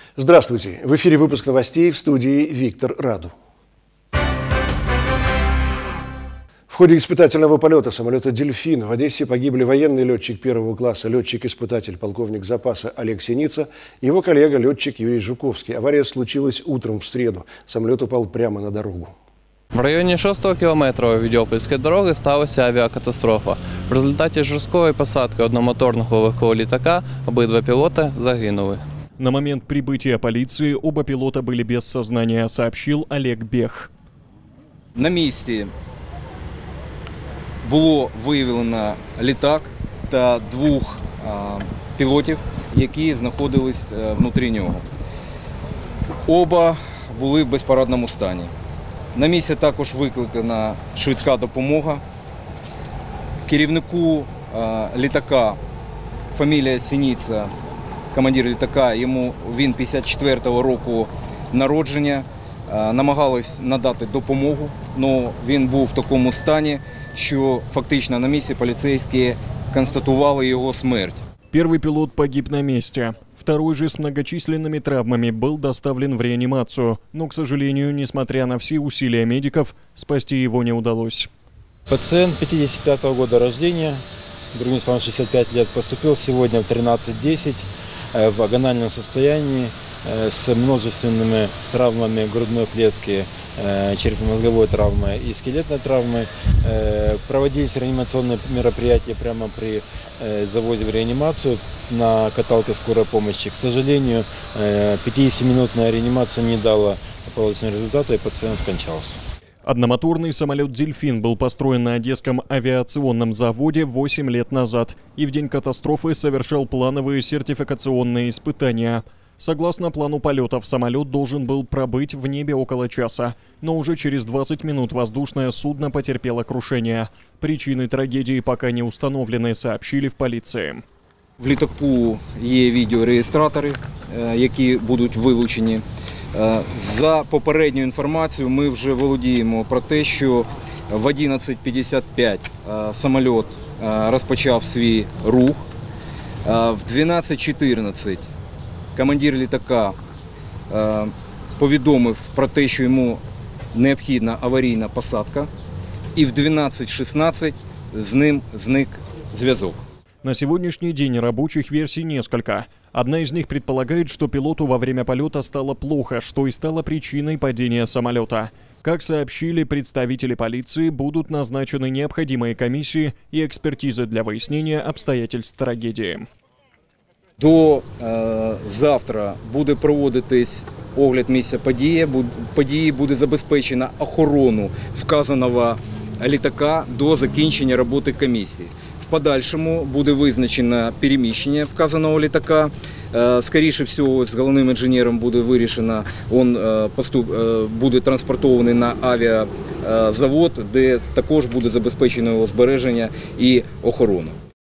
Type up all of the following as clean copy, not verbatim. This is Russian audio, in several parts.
Здравствуйте! В эфире выпуск новостей, в студии Виктор Раду. В ходе испытательного полета самолета «Дельфин» в Одессе погибли военный летчик первого класса, летчик-испытатель, полковник запаса Олег Синица и его коллега, летчик Юрий Жуковский. Авария случилась утром в среду. Самолет упал прямо на дорогу. В районі 6-го кілометра Відьопольської дороги сталася авіакатастрофа. В результаті жорсткої посадки одномоторного легкого літака обидва пілоти загинули. На момент прибытия полиции оба пилота были без сознания, сообщил Олег Бех. На місці було виявлено літак та двох пілотів, які знаходились внутрі нього. Оба були в безпорадному стані. На місці також викликана швидка допомога. Керівнику літака, фамілія Синіця, командир літака, він 54-го року народження, намагалось надати допомогу, але він був в такому стані, що фактично на місці поліцейські констатували його смерть. Первый пилот погиб на месте. Второй же с многочисленными травмами был доставлен в реанимацию. Но, к сожалению, несмотря на все усилия медиков, спасти его не удалось. Пациент 55-го года рождения, другим словом 65 лет, поступил сегодня в 13:10 в агональном состоянии с множественными травмами грудной клетки, черепно-мозговой травмой и скелетной травмой. Проводились реанимационные мероприятия прямо при завозе в реанимацию на каталке скорой помощи. К сожалению, 50-минутная реанимация не дала положительного результата, и пациент скончался. Одномоторный самолет «Дельфин» был построен на Одесском авиационном заводе 8 лет назад и в день катастрофы совершал плановые сертификационные испытания. Согласно плану полетов, самолет должен был пробыть в небе около часа, но уже через 20 минут воздушное судно потерпело крушение. Причины трагедии пока не установлены, сообщили в полиции. В літаку є відеореєстратори, які будуть вилучені. За попередню інформацію ми вже володіємо про те, що в 11:55 самоліт розпочав свій рух. В 12:14 командир літака повідомив про те, що йому необхідна аварійна посадка. И в 12:16 с ним зник зв'язок. На сегодняшний день рабочих версий несколько. Одна из них предполагает, что пилоту во время полета стало плохо, что и стало причиной падения самолета. Как сообщили представители полиции, будут назначены необходимые комиссии и экспертизы для выяснения обстоятельств трагедии. До завтра буде проводитись огляд місця події, буде забезпечена охорону вказаного літака до закінчення роботи комісії. В подальшому буде визначено переміщення вказаного літака. Скоріше всього, з головним інженером буде вирішено, він буде транспортований на авіазавод, де також буде забезпечено його збереження і охорона.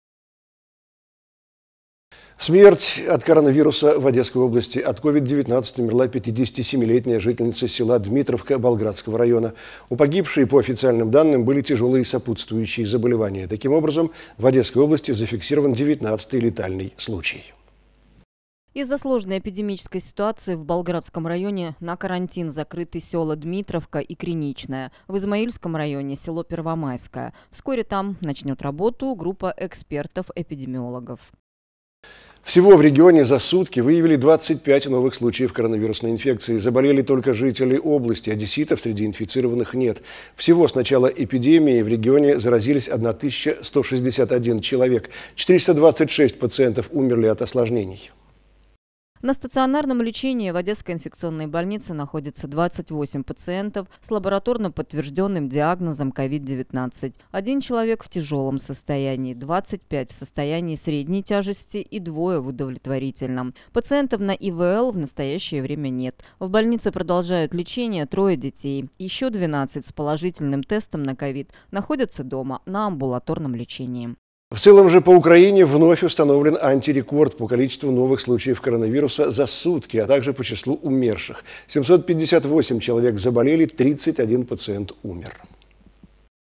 Смерть от коронавируса в Одесской области. От COVID-19 умерла 57-летняя жительница села Дмитровка Болградского района. У погибшей, по официальным данным, были тяжелые сопутствующие заболевания. Таким образом, в Одесской области зафиксирован 19-й летальный случай. Из-за сложной эпидемической ситуации в Болградском районе на карантин закрыты села Дмитровка и Криничная. В Измаильском районе село Первомайское. Вскоре там начнет работу группа экспертов-эпидемиологов. Всего в регионе за сутки выявили 25 новых случаев коронавирусной инфекции. Заболели только жители области. Одесситов среди инфицированных нет. Всего с начала эпидемии в регионе заразились 1161 человек. 426 пациентов умерли от осложнений. На стационарном лечении в Одесской инфекционной больнице находится 28 пациентов с лабораторно подтвержденным диагнозом COVID-19. 1 человек в тяжелом состоянии, 25 в состоянии средней тяжести и 2 в удовлетворительном. Пациентов на ИВЛ в настоящее время нет. В больнице продолжают лечение 3 детей. Еще 12 с положительным тестом на COVID находятся дома на амбулаторном лечении. В целом же по Украине вновь установлен антирекорд по количеству новых случаев коронавируса за сутки, а также по числу умерших. 758 человек заболели, 31 пациент умер.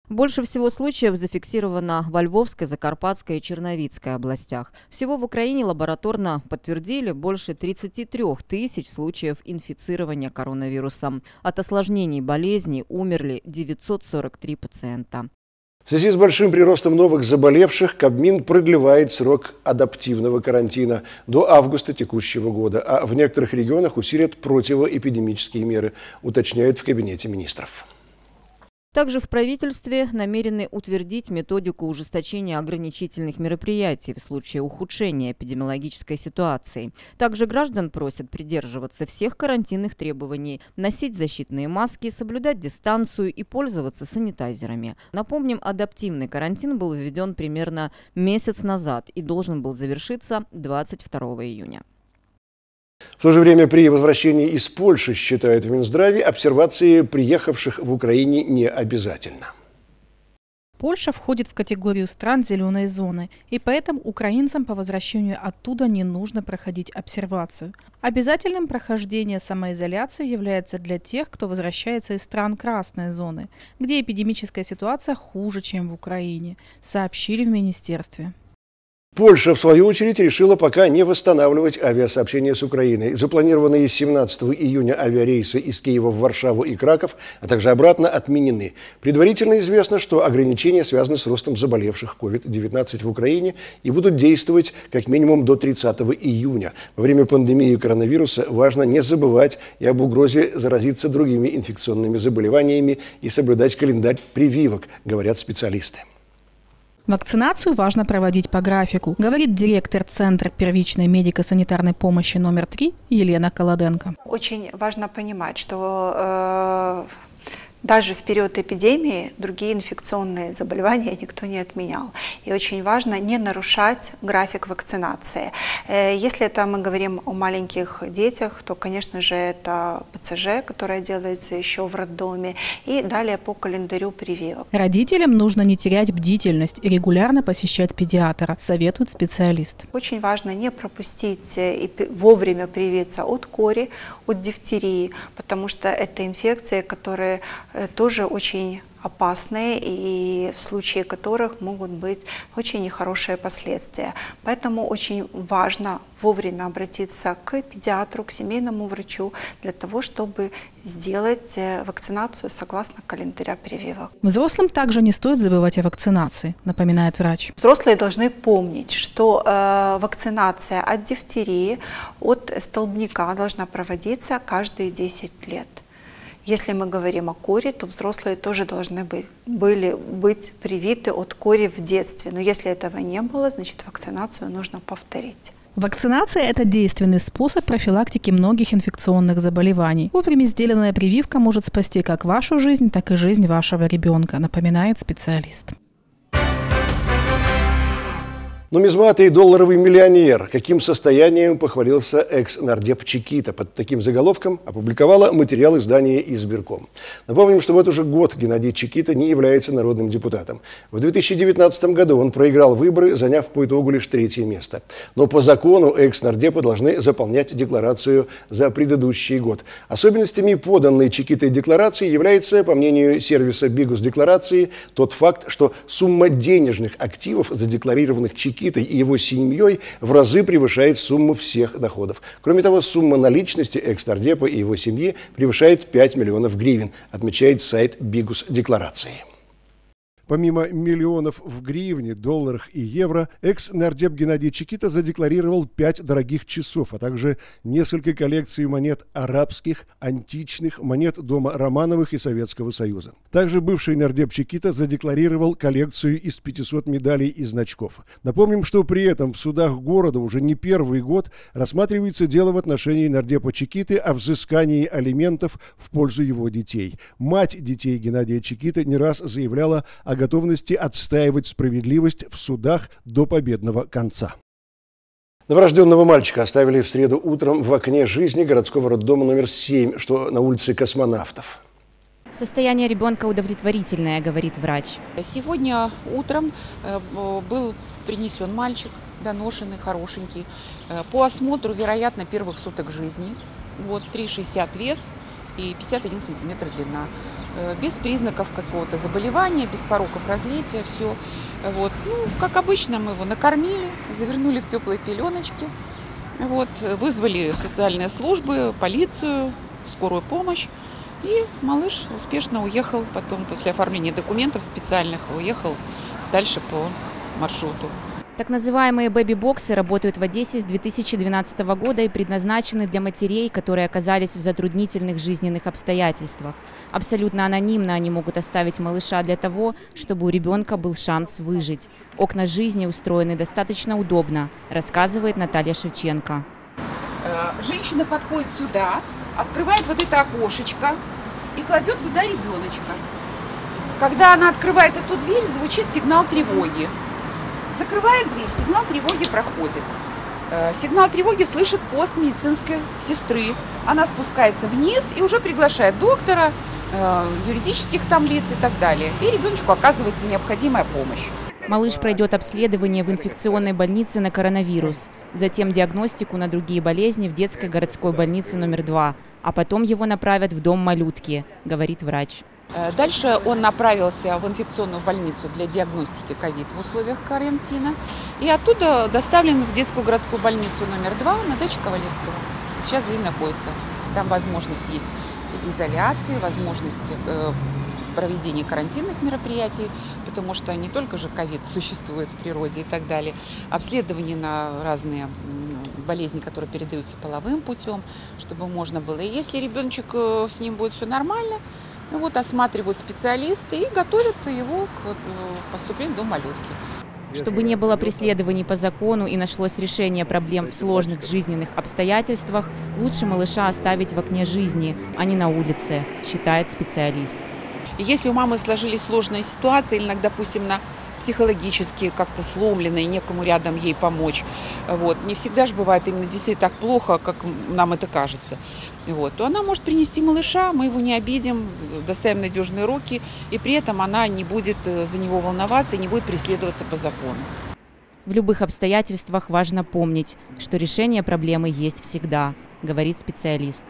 Больше всего случаев зафиксировано во Львовской, Закарпатской и Черновицкой областях. Всего в Украине лабораторно подтвердили больше 33 тысяч случаев инфицирования коронавирусом. От осложнений болезни умерли 943 пациента. В связи с большим приростом новых заболевших Кабмин продлевает срок адаптивного карантина до августа текущего года, а в некоторых регионах усилят противоэпидемические меры, уточняют в Кабинете министров. Также в правительстве намерены утвердить методику ужесточения ограничительных мероприятий в случае ухудшения эпидемиологической ситуации. Также граждан просят придерживаться всех карантинных требований, носить защитные маски, соблюдать дистанцию и пользоваться санитайзерами. Напомним, адаптивный карантин был введен примерно месяц назад и должен был завершиться 22 июня. В то же время при возвращении из Польши, считают в Минздраве, обсервации приехавших в Украине не обязательно. Польша входит в категорию стран зеленой зоны, и поэтому украинцам по возвращению оттуда не нужно проходить обсервацию. Обязательным прохождение самоизоляции является для тех, кто возвращается из стран красной зоны, где эпидемическая ситуация хуже, чем в Украине, сообщили в министерстве. Польша, в свою очередь, решила пока не восстанавливать авиасообщение с Украиной. Запланированные 17 июня авиарейсы из Киева в Варшаву и Краков, а также обратно, отменены. Предварительно известно, что ограничения связаны с ростом заболевших COVID-19 в Украине и будут действовать как минимум до 30 июня. Во время пандемии коронавируса важно не забывать и об угрозе заразиться другими инфекционными заболеваниями и соблюдать календарь прививок, говорят специалисты. Вакцинацию важно проводить по графику, говорит директор Центра первичной медико-санитарной помощи номер 3 Елена Колоденко. Очень важно понимать, что даже в период эпидемии другие инфекционные заболевания никто не отменял. И очень важно не нарушать график вакцинации. Если это мы говорим о маленьких детях, то, конечно же, это ПЦЖ, которое делается еще в роддоме, и далее по календарю прививок. Родителям нужно не терять бдительность и регулярно посещать педиатра, советует специалист. Очень важно не пропустить и вовремя привиться от кори, от дифтерии, потому что это инфекции, которые тоже очень опасные и в случае которых могут быть очень нехорошие последствия. Поэтому очень важно вовремя обратиться к педиатру, к семейному врачу для того, чтобы сделать вакцинацию согласно календаря прививок. Взрослым также не стоит забывать о вакцинации, напоминает врач. Взрослые должны помнить, что вакцинация от дифтерии, от столбняка должна проводиться каждые 10 лет. Если мы говорим о коре, то взрослые тоже должны быть привиты от кори в детстве. Но если этого не было, значит вакцинацию нужно повторить. Вакцинация – это действенный способ профилактики многих инфекционных заболеваний. Вовремя сделанная прививка может спасти как вашу жизнь, так и жизнь вашего ребенка, напоминает специалист. Нумизмат и долларовый миллионер. Каким состоянием похвалился экс-нардеп Чикита? Под таким заголовком опубликовала материал издания «Избирком». Напомним, что вот уже год Геннадий Чикита не является народным депутатом. В 2019 году он проиграл выборы, заняв по итогу лишь 3-е место. Но по закону экс-нардепы должны заполнять декларацию за предыдущий год. Особенностями поданной Чикитой декларации является, по мнению сервиса «Бигус Декларации», тот факт, что сумма денежных активов, задекларированных Чикитой и его семьей, в разы превышает сумму всех доходов. Кроме того, сумма наличности экс-нардепа и его семьи превышает 5 миллионов гривен, отмечает сайт Бигус Декларации. Помимо миллионов в гривне, долларах и евро, экс-нардеп Геннадий Чикита задекларировал 5 дорогих часов, а также несколько коллекций монет арабских, античных, монет дома Романовых и Советского Союза. Также бывший нардеп Чикита задекларировал коллекцию из 500 медалей и значков. Напомним, что при этом в судах города уже не первый год рассматривается дело в отношении нардепа Чикиты о взыскании алиментов в пользу его детей. Мать детей Геннадия Чикиты не раз заявляла о готовности отстаивать справедливость в судах до победного конца. Новорожденного мальчика оставили в среду утром в окне жизни городского роддома номер 7, что на улице Космонавтов. Состояние ребенка удовлетворительное, говорит врач. Сегодня утром был принесен мальчик, доношенный, хорошенький. По осмотру, вероятно, первых суток жизни. Вот 3,60 вес и 51 сантиметр длина. без признаков какого-то заболевания, без пороков развития, все. Вот. Ну, как обычно, мы его накормили, завернули в теплые пеленочки, вот, вызвали социальные службы, полицию, скорую помощь. И малыш успешно уехал потом, после оформления документов специальных, уехал дальше по маршруту. Так называемые бэби-боксы работают в Одессе с 2012 года и предназначены для матерей, которые оказались в затруднительных жизненных обстоятельствах. Абсолютно анонимно они могут оставить малыша для того, чтобы у ребенка был шанс выжить. Окна жизни устроены достаточно удобно, рассказывает Наталья Шевченко. Женщина подходит сюда, открывает вот это окошечко и кладет туда ребеночка. Когда она открывает эту дверь, звучит сигнал тревоги. Закрывает дверь, сигнал тревоги проходит. Сигнал тревоги слышит пост медицинской сестры. Она спускается вниз и уже приглашает доктора, юридических там лиц и так далее. И ребеночку оказывается необходимая помощь. Малыш пройдет обследование в инфекционной больнице на коронавирус, затем диагностику на другие болезни в детской городской больнице номер 2, а потом его направят в дом малютки, говорит врач. Дальше он направился в инфекционную больницу для диагностики ковид в условиях карантина. И оттуда доставлен в детскую городскую больницу номер 2 на даче Ковалевского. Сейчас и находится. Там возможность есть изоляции, возможность проведения карантинных мероприятий, потому что не только же ковид существует в природе и так далее. Обследование на разные болезни, которые передаются половым путем, чтобы можно было. И если ребеночек с ним будет все нормально, ну вот осматривают специалисты и готовят его к поступлению в дом малютки. Чтобы не было преследований по закону и нашлось решение проблем в сложных жизненных обстоятельствах, лучше малыша оставить в окне жизни, а не на улице, считает специалист. Если у мамы сложились сложные ситуации, или, допустим, психологически как-то сломленной, некому рядом ей помочь, вот, не всегда же бывает именно действительно так плохо, как нам это кажется, вот, то она может принести малыша, мы его не обидим, доставим надежные руки, и при этом она не будет за него волноваться и не будет преследоваться по закону. В любых обстоятельствах важно помнить, что решение проблемы есть всегда, говорит специалист.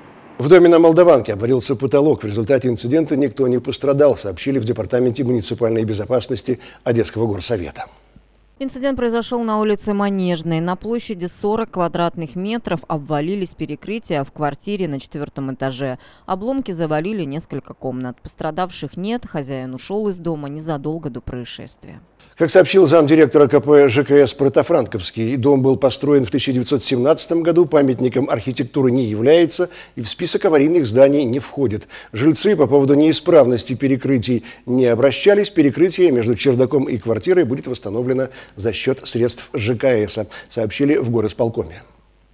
В доме на Молдаванке обвалился потолок. В результате инцидента никто не пострадал, сообщили в Департаменте муниципальной безопасности Одесского горсовета. Инцидент произошел на улице Манежной. На площади 40 квадратных метров обвалились перекрытия в квартире на 4-м этаже. Обломки завалили несколько комнат. Пострадавших нет, хозяин ушел из дома незадолго до происшествия. Как сообщил замдиректора КП ЖКС Протофранковский, дом был построен в 1917 году, памятником архитектуры не является и в список аварийных зданий не входит. Жильцы по поводу неисправности перекрытий не обращались. Перекрытие между чердаком и квартирой будет восстановлено за счет средств ЖКС, сообщили в горисполкоме.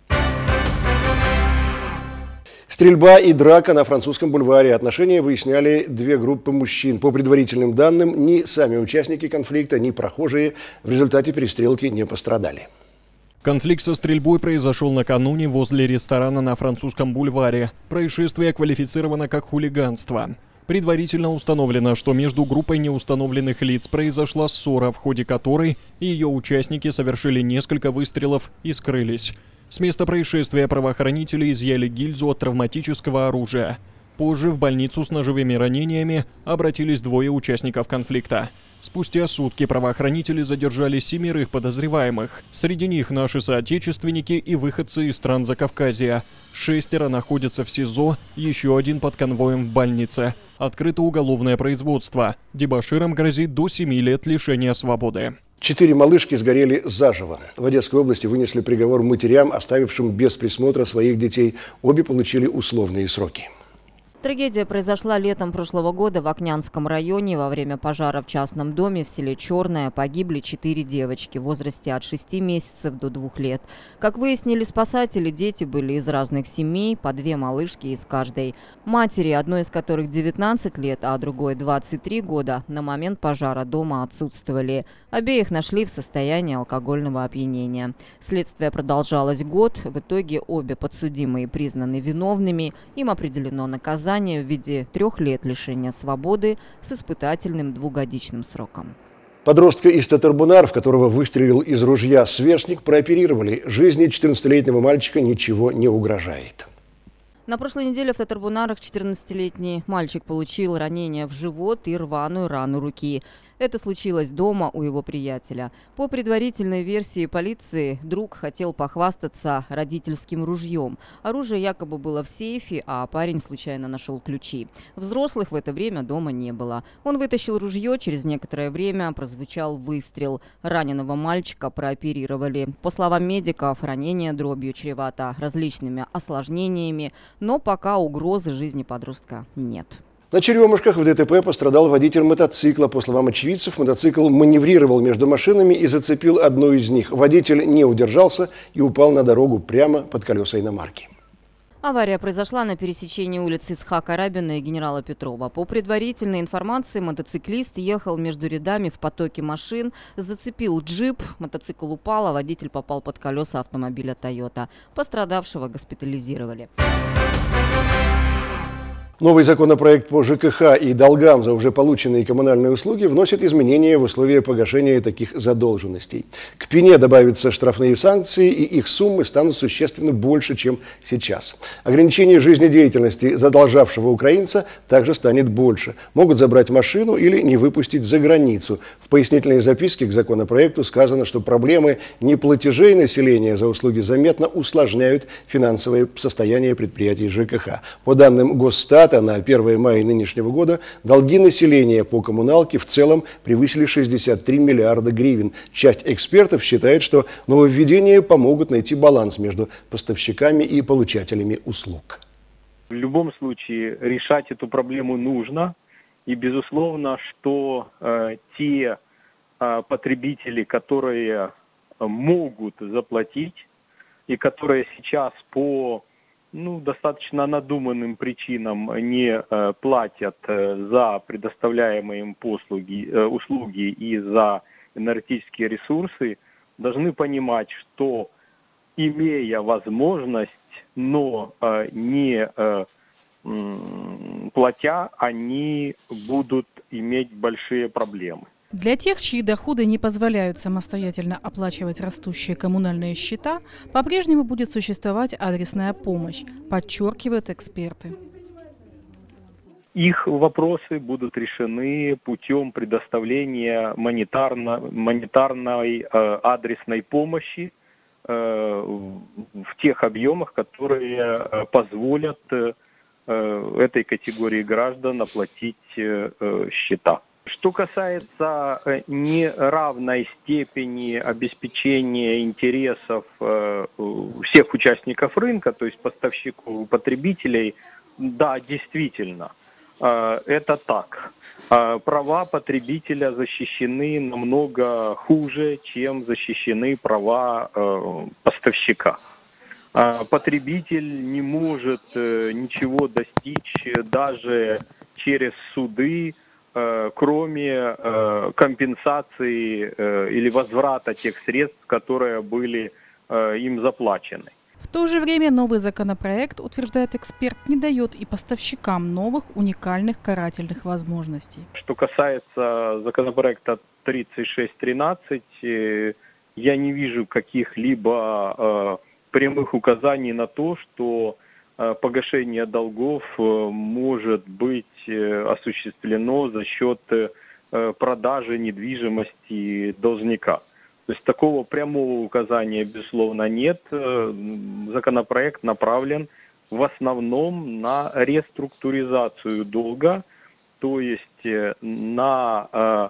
Стрельба и драка на Французском бульваре. Отношения выясняли две группы мужчин. По предварительным данным, ни сами участники конфликта, ни прохожие в результате перестрелки не пострадали. Конфликт со стрельбой произошел накануне возле ресторана на Французском бульваре. Происшествие квалифицировано как хулиганство. Предварительно установлено, что между группой неустановленных лиц произошла ссора, в ходе которой ее участники совершили несколько выстрелов и скрылись. С места происшествия правоохранители изъяли гильзу от травматического оружия. Позже в больницу с ножевыми ранениями обратились двое участников конфликта. Спустя сутки правоохранители задержали 7 подозреваемых. Среди них наши соотечественники и выходцы из стран Закавказья. 6 находятся в СИЗО, еще 1 под конвоем в больнице. Открыто уголовное производство. Дебоширам грозит до 7 лет лишения свободы. 4 малышки сгорели заживо. В Одесской области вынесли приговор матерям, оставившим без присмотра своих детей. Обе получили условные сроки. Трагедия произошла летом прошлого года в Окнянском районе. Во время пожара в частном доме в селе Черное погибли 4 девочки в возрасте от 6 месяцев до 2 лет. Как выяснили спасатели, дети были из разных семей, по 2 малышки из каждой. Матери, одной из которых 19 лет, а другой 23 года, на момент пожара дома отсутствовали. Обеих нашли в состоянии алкогольного опьянения. Следствие продолжалось год. В итоге обе подсудимые признаны виновными. Им определено наказание в виде 3 лет лишения свободы с испытательным 2-годичным сроком. Подростка из Татарбунар, в которого выстрелил из ружья сверстник, прооперировали. Жизни 14-летнего мальчика ничего не угрожает. На прошлой неделе в Татарбунарах 14-летний мальчик получил ранение в живот и рваную рану руки. Это случилось дома у его приятеля. По предварительной версии полиции, друг хотел похвастаться родительским ружьем. Оружие якобы было в сейфе, а парень случайно нашел ключи. Взрослых в это время дома не было. Он вытащил ружье, через некоторое время прозвучал выстрел. Раненого мальчика прооперировали. По словам медиков, ранение дробью чревато различными осложнениями, но пока угрозы жизни подростка нет. На Черемушках в ДТП пострадал водитель мотоцикла. По словам очевидцев, мотоцикл маневрировал между машинами и зацепил одну из них. Водитель не удержался и упал на дорогу прямо под колеса иномарки. Авария произошла на пересечении улиц Ицхака Рабина и генерала Петрова. По предварительной информации, мотоциклист ехал между рядами в потоке машин, зацепил джип, мотоцикл упал, а водитель попал под колеса автомобиля «Тойота». Пострадавшего госпитализировали. Новый законопроект по ЖКХ и долгам за уже полученные коммунальные услуги вносит изменения в условия погашения таких задолженностей. К пене добавятся штрафные санкции, и их суммы станут существенно больше, чем сейчас. Ограничение жизнедеятельности задолжавшего украинца также станет больше. Могут забрать машину или не выпустить за границу. В пояснительной записке к законопроекту сказано, что проблемы неплатежей населения за услуги заметно усложняют финансовое состояние предприятий ЖКХ. По данным Госстата, на 1 мая нынешнего года долги населения по коммуналке в целом превысили 63 миллиарда гривен. Часть экспертов считает, что нововведения помогут найти баланс между поставщиками и получателями услуг. В любом случае решать эту проблему нужно. И безусловно, что те потребители, которые могут заплатить и которые сейчас по достаточно надуманным причинам не платят за предоставляемые им услуги и за энергетические ресурсы, должны понимать, что, имея возможность, но не платя, они будут иметь большие проблемы. Для тех, чьи доходы не позволяют самостоятельно оплачивать растущие коммунальные счета, по-прежнему будет существовать адресная помощь, подчеркивают эксперты. Их вопросы будут решены путем предоставления монетарной адресной помощи в тех объемах, которые позволят этой категории граждан оплатить счета. Что касается неравной степени обеспечения интересов всех участников рынка, то есть поставщиков и потребителей, да, действительно, это так. Права потребителя защищены намного хуже, чем защищены права поставщика. Потребитель не может ничего достичь даже через суды, кроме компенсации или возврата тех средств, которые были им заплачены. В то же время новый законопроект, утверждает эксперт, не дает и поставщикам новых уникальных карательных возможностей. Что касается законопроекта 3613, я не вижу каких-либо прямых указаний на то, что погашение долгов может быть осуществлено за счет продажи недвижимости должника. То есть такого прямого указания, безусловно, нет. Законопроект направлен в основном на реструктуризацию долга, то есть на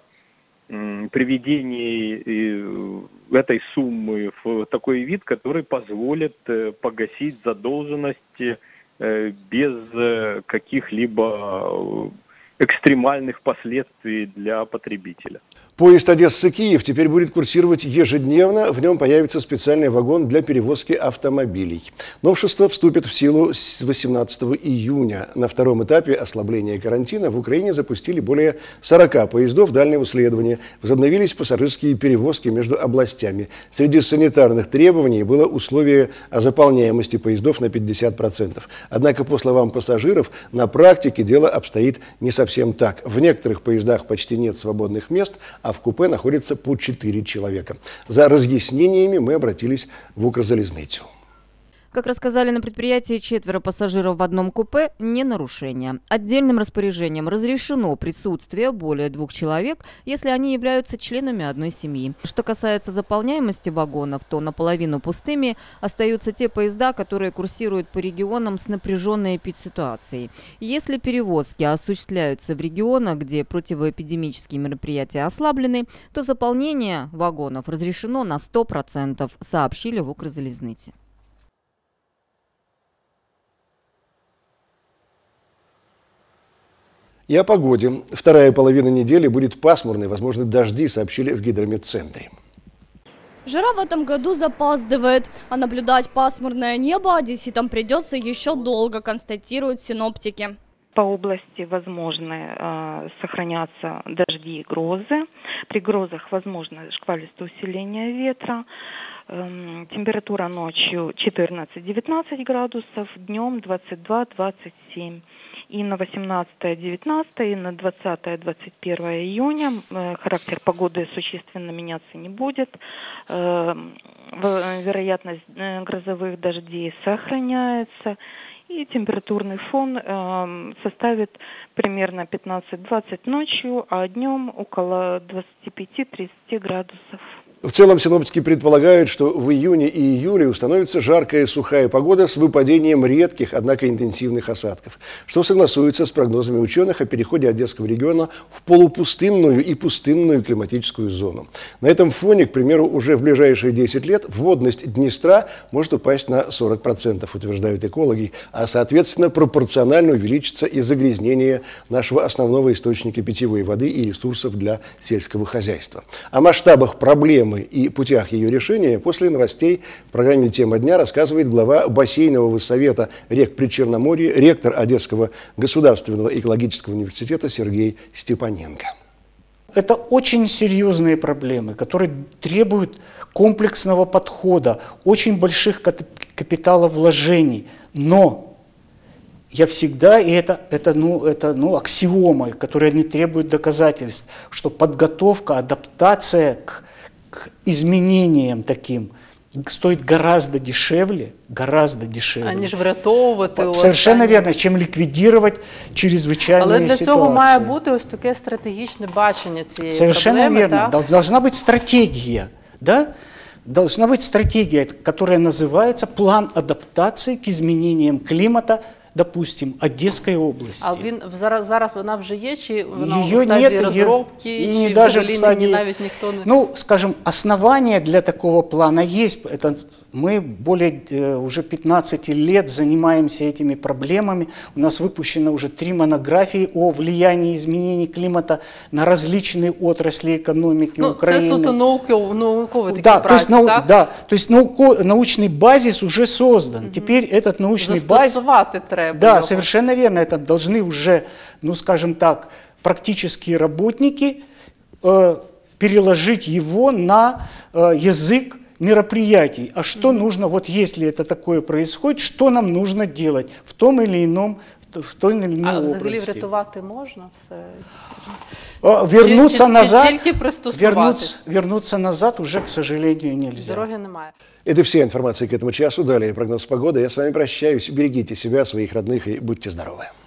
приведение этой суммы в такой вид, который позволит погасить задолженность без каких-либо экстремальных последствий для потребителя. Поезд Одесса-Киев теперь будет курсировать ежедневно. В нем появится специальный вагон для перевозки автомобилей. Новшество вступит в силу с 18 июня. На втором этапе ослабления карантина в Украине запустили более 40 поездов дальнего следования. Возобновились пассажирские перевозки между областями. Среди санитарных требований было условие о заполняемости поездов на 50%. Однако, по словам пассажиров, на практике дело обстоит не совсем так. В некоторых поездах почти нет свободных мест, а в купе находится по 4 человека. За разъяснениями мы обратились в Укрзалізницю. Как рассказали на предприятии, 4 пассажиров в одном купе – не нарушение. Отдельным распоряжением разрешено присутствие более 2 человек, если они являются членами одной семьи. Что касается заполняемости вагонов, то наполовину пустыми остаются те поезда, которые курсируют по регионам с напряженной эпидситуацией. Если перевозки осуществляются в регионах, где противоэпидемические мероприятия ослаблены, то заполнение вагонов разрешено на 100%, сообщили в Укрзалезнице. И о погоде. Вторая половина недели будет пасмурной, возможны дожди, сообщили в гидрометцентре. Жара в этом году запаздывает, а наблюдать пасмурное небо одесситам придется еще долго, констатируют синоптики. По области возможны сохранятся дожди и грозы. При грозах возможно шквалистое усиление ветра. Температура ночью 14-19 градусов, днем 22-27. И на 18-19, и на 20-21 июня характер погоды существенно меняться не будет. Вероятность грозовых дождей сохраняется. И температурный фон составит примерно 15-20 ночью, а днем около 25-30 градусов. В целом синоптики предполагают, что в июне и июле установится жаркая сухая погода с выпадением редких, однако интенсивных осадков, что согласуется с прогнозами ученых о переходе Одесского региона в полупустынную и пустынную климатическую зону. На этом фоне, к примеру, уже в ближайшие 10 лет водность Днестра может упасть на 40%, утверждают экологи, а соответственно пропорционально увеличится и загрязнение нашего основного источника питьевой воды и ресурсов для сельского хозяйства. О масштабах проблемы и путях ее решения после новостей в программе «Тема дня» рассказывает глава бассейнового совета рек Причерноморья, ректор Одесского государственного экологического университета Сергей Степаненко. Это очень серьезные проблемы, которые требуют комплексного подхода, очень больших капиталовложений. Но я всегда, и это аксиома, которая не требует доказательств, что подготовка, адаптация к изменениям таким стоит гораздо дешевле. Аніж врятовувати. Совершенно верно, чем ликвидировать чрезвычайные ситуации. Але для цього має бути ось таке стратегічне бачення цієї проблеми. Совершенно верно. Должна быть стратегия, да? Должна быть стратегия, которая называется «План адаптации к изменениям климата», допустим, Одесской области. А зараз вона вже є, чи вона у стадії розробки, чи взагалі навіть ніхто не... Ну, скажем, основания для такого плана есть. Это мы более уже 15 лет занимаемся этими проблемами. У нас выпущено уже 3 монографии о влиянии изменений климата на различные отрасли экономики Украины. Це суто наукові такі праці, так? Да, то есть научный базис уже создан. Теперь этот научный базис... Застосувати треба. Да, совершенно верно. Это должны уже, ну скажем так, практические работники переложить его на язык мероприятий. А что нужно, вот если это такое происходит, что нам нужно делать в том или ином области? А взагалі врятувати можна все? Вернуться назад уже, к сожалению, нельзя. Дороги немає. Это вся информация к этому часу. Далее прогноз погоды. Я с вами прощаюсь. Берегите себя, своих родных и будьте здоровы.